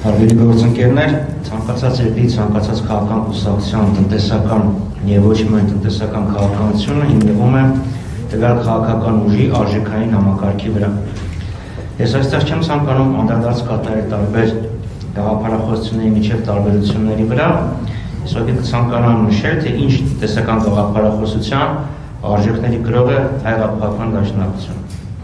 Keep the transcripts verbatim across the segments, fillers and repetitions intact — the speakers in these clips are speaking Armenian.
Հարգելի գործընկերներ, ցանկացած երկրի ցանկացած քաղաքական կուսակցության տնտեսական եւ ոչ միայն տնտեսական քաղաքականությունը հիմնվում է տվյալ քաղաքական ուժի արժեքային համակարգի վրա։ Ես այստեղ չեմ ցանկանում անդրադարձ կատարել տարբեր գաղափարախոսությունների միջև տարբերությունների վրա, ես ուղղակի կցանկանամ նշել, թե ինչ տնտեսական գաղափարախոսության արժեքների գրող է Հայ-Հեղափոխական դաշնակցությունը։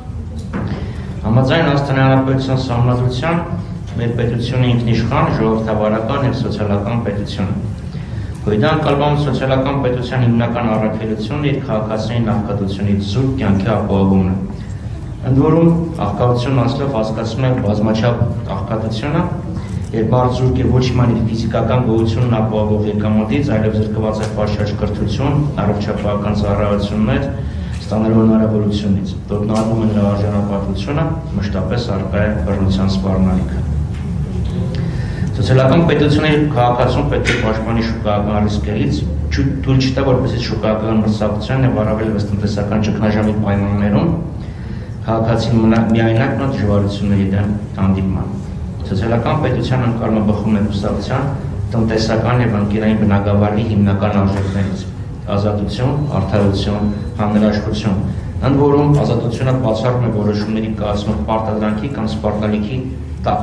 Համաձայն Հայաստանի Հանրապետության Սահմանադրության մեր պետությունը ինքնիշխան, ժողովրդավարական և սոցիալական պետություն է։ Գոյդան կալվում սոցիալական պետության հիմնական առաքելությունն իր քաղաքացիների նախկատությունից զուրկ կյանքի ապահովումն է։ Ընդ որում, աղքատությունն անցնելով հասկացում է բազմաչափ աղքատությունը, երբ մարդ զուրկ է ոչ միայն իր ֆիզիկական գոյությունն ապահովող եկամուտից, այլև զրկված է պաշարժ կրթություն, առողջապահական ծառայություններ ստանալու հնարավորությունից, ոտնահարվում է նրա արժանապատվությունը, մշտապես առկա է բռնության սպառնալիքը։ Սոցիալական պետությունը իր քաղաքացուն պետք է պաշտպանի շուկայական ռիսկերից, թույլ չտա, որպեսզի շուկայական մրցակցության եւ առավել տնտեսական ճգնաժամի պայմաններում քաղաքացին միայնակ մնա դժվարությունների դեմ հանդիպման։ Սոցիալական պետության ընկալումը բխում է կուսակցության տնտեսական եւ ընկերային բնագավառի հիմնական արժեքներից՝ ազատություն, արդարություն, հանրաշխություն։ Ընդ որում, ազատությունը բացառում է որոշումների կայացնող պարտադրանքի կամ սպառնալիքի տակ։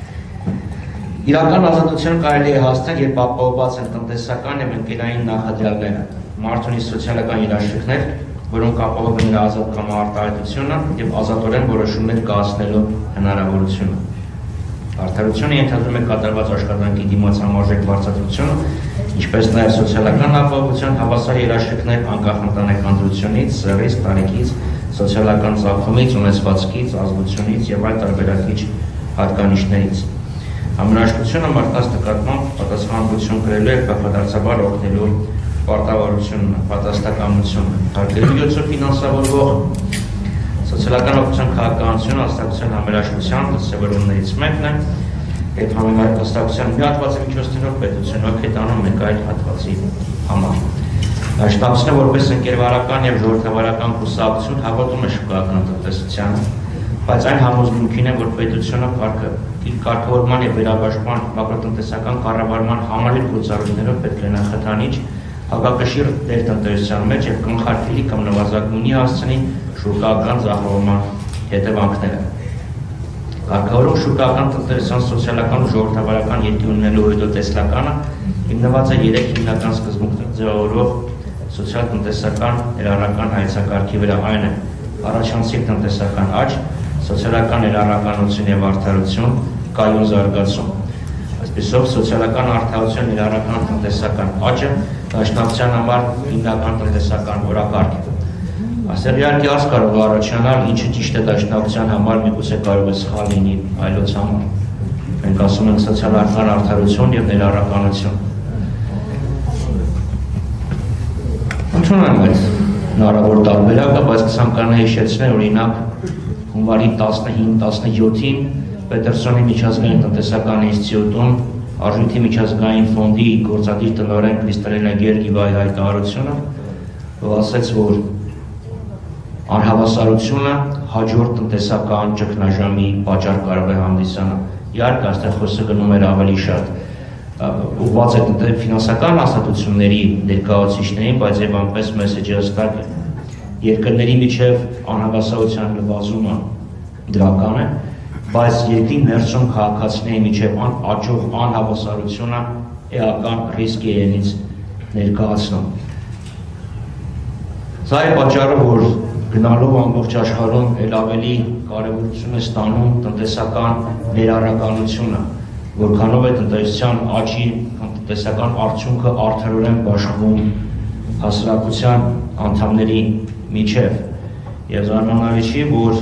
Իրական ազատություն կարելի է հասնել, երբ ապահովված են տնտեսական եւ ընկերային նախադրյալները, մարդ ունի սոցիալական երաշխիքներ, որոնք ապահովում են նրա ազատ կամարտահայտությունը եւ ազատորեն որոշումներ կայացնելու հնարավորությունը։ Արդարությունը ենթադրում է կատարված աշխատանքի դիմաց համարժեք վարձատրությունը, ինչպես նաեւ սոցիալական ապահովության հավասար երաշխիքներ անկախ ընտանեկան դրությունից, սեռից, տարիքից, սոցիալական ծագումից, ունեցվածքից, ազգությունից եւ այլ տարբերակիչ հատկանիշներից։ Համերաշխությունը մարդկանց նկատմամբ պատասխանատվություն կրելու է փոխադարձաբար օգնելու պարտավորությունը, պատասխանատվությունը, հարգելու յոթ ֆինանսավորվող սոցիալական օգնության քաղաքականությունը հաստատության համերաշխության դրսևորումներից մեկն է, եւ համերաշխության մի հատվածի միջոցներով պետությունը օգտանում մեկ այլ հատվածի համար։ Դաշնակցությունը որպես ընկերվարական եւ ժողովրդավարական կուսակցություն հավատում է շուկայական տնտեսությանը, բայց այն համոզմունքին է, որ պետությունը իր կարգավորման եւ վերաբաշխման մակրոտնտեսական կառավարման համալիր գործառույթներով պետք է նախաձանիչ հակակշիռ դեր տնտեսության մեջ եւ կանխարգելի կամ նվազագույնի հասցնի շուկայական ձախողման հետևանքները։ Կարգավորող շուկայական տնտեսության սոցիալական ու ժողովրդավարական ելքի ունենալու հետո տեսլականը հիմնված է երեք հիմնական սկզբունքներ ձևավորող սոցիալ-տնտեսական ներառական հայեցակարգի վրա, այն է առաջանցիկ տնտեսական աճ, սոցիալական ներառականություն եւ արդարություն, կայուն զարգացում։ Այսպիսով սոցիալական արդարություն ներառական տնտեսական աճը դաշնակցության համար հիմնական տնտեսական օրակարգ է։ Այսօր իհարկե аз կարող է առաջանալ, ինչը ճիշտ է դաշնակցության համար, միգուցե կարող է սխալ լինի այլոց համար։ Մենք ասում ենք սոցիալական արդարություն եւ ներառականություն։ Ընդունում եմ հնարավոր տարբերակը, բայց կցանկանայի հիշեցնել, օրինակ հունվարի տասնհինգ տասնյոթին Պետերսոնի միջազգային տնտեսական ինստիտուտում Արժույթի միջազգային ֆոնդի գործադիր տնօրեն Կրիստալինա Գերգիևայի հայտարարությունը, ով ասաց, որ անհավասարությունը հաջորդ տնտեսական ճգնաժամի պատճառ կարող է հանդիսանալ։ Իհարկե, այստեղ խոսքը գնում էր ավելի շատ ուղղված է ֆինանսական հաստատությունների ներկայացուցիչներին, բայց եւ անպես մեսեջը հստակ է։ Երկրների միջև անհավասարության նվազումը դրական է, բայց երկրի ներսում քաղաքացիների միջև աճող անհավասարությունը էական ռիսկ է իրենից ներկայացնում։ Սա է պատճառը, որ գնալով ամբողջ աշխարհում ել ավելի կարևորություն է ստանում տնտեսական ներառականությունը, որքանով է տնտեսության աճի տնտեսական արդյունքը արդարորեն բաշխվում հասարակության անդամների միջև եւ զարմանալի չի, որ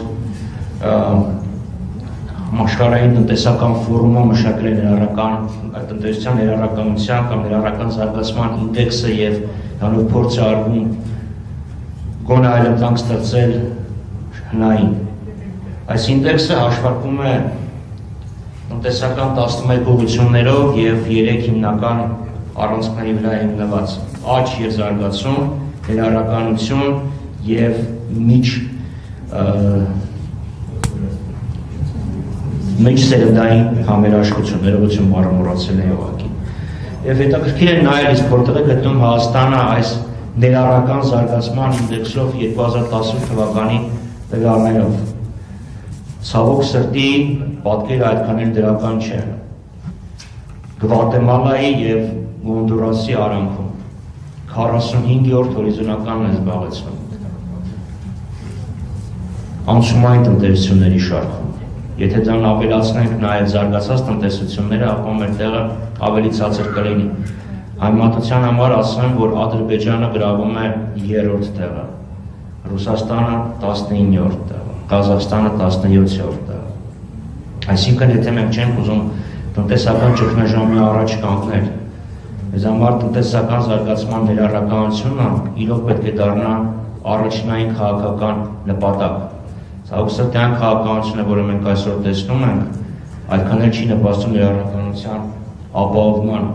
աշխարհային տնտեսական ֆորումը մշակել է ներառական տնտեսության ներառականության կամ ներառական զարգացման ինդեքսը եւ հանուն փորձ է արվում գոնե այլընտրանք ստեղծել հնային։ Այս ինդեքսը հաշվարկվում է տնտեսական տասնմեկ ուղղություններով եւ երեք հիմնական առանցքների վրա հիմնված՝ աճ եւ զարգացում, ներառականություն եւ միջ մեջ սերնդային համերաշխությունները բառը մոռացել է ուղղակի։ Եվ հետաքրքիր է նայել, իսկ որտեղ է գտնում Հայաստանը այս ներառական զարգացման ինդեքսով երկու հազար տասնութ թվականի տվյալներով։ Ցավոք սրտի պատկերը այդքան էլ դրական չէ։ Գվատեմալայի եւ Հոնդուրասի արանքում քառասունհինգերորդ հորիզոնականն է զբաղեցնում անցումային տնտեսությունների շարքում։ Եթե դրան ավելացնենք նաև զարգացած տնտեսությունները, ապա մեր տեղը ավելի ցածր կլինի։ Համեմատության համար ասեմ, որ Ադրբեջանը գրավում է երրորդ տեղը, Ռուսաստանը տասնիններորդ տեղը, Ղազախստանը տասնյոթերորդ տեղը։ Այսինքն, եթե մենք չենք ուզում տնտեսական ճգնաժամի առաջ կանգնել, մեզ համար տնտեսական զարգացման ներառականությունը իրոք պետք է դառնա առաջնային քաղաքական նպատակ։ Ցավոք սրտի այն քաղաքականությունը, որը մենք այսօր տեսնում ենք, այդքան էլ չի նպաստում ներառականության ապահովման։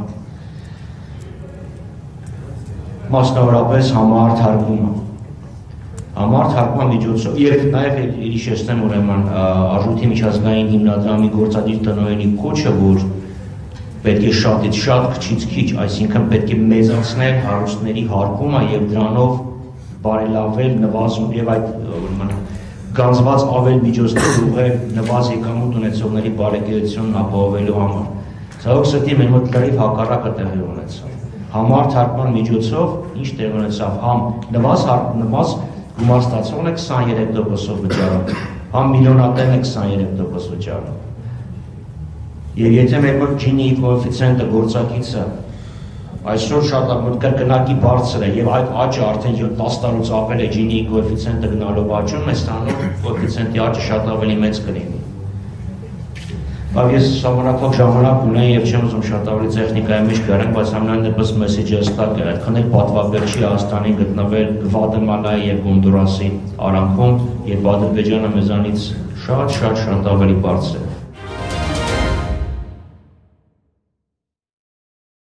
Մասնավորապես համահարթարկումը։ Համահարթարկման միջոցով եւ նաեւ հիշեցնեմ ուրեմն Արժույթի միջազգային հիմնադրամի գործադիր տնօրենի կոչը, որ պետք է շատից շատ, քչից քիչ, այսինքն պետք է մեծացնել հարուստների հարկումը եւ դրանով բարելավել, նվազում եւ այդ գանձված ավել միջոցներ ուղղել նվազ եկամուտ ունեցողների բարեկեցությունն ապահովելու համար։ Ցավոք սրտի մեր մոտ լրիվ հակառակը տեղի ունեցավ։ Համահարթարկման միջոցով ինչ տեղի ունեցավ, համ նվազ նվազ գումար ստացողն է քսաներեք տոկոսով վճարում, համ միլիոնատերն է քսաներեք տոկոս վճարում։ Եվ եթե մեր մոտ Gini կոեֆիցիենտը գործակիցը այսօր շատ կրկնակի բարձր է եւ այդ աճը արդեն տասը տարուց ավել է Gini կոեֆիցիենտը գնալով աճում է, ստանում կոեֆիցիենտի աճը շատ ավելի մեծ կլինի։ Բայց ես ժամանակով ժամանակ ունեի եւ չեմ ուզում շատ ավելի տեխնիկայի մեջ գարենք, բայց ամենայն դեպս մեսեջը հստակ է, այդքան էլ պատվաբեր չի Հայաստանի գտնվել Գվատեմալայի եւ Հոնդուրասի արանքում, երբ Ադրբեջանը մեզանից շատ շատ շատ ավելի բարձր է։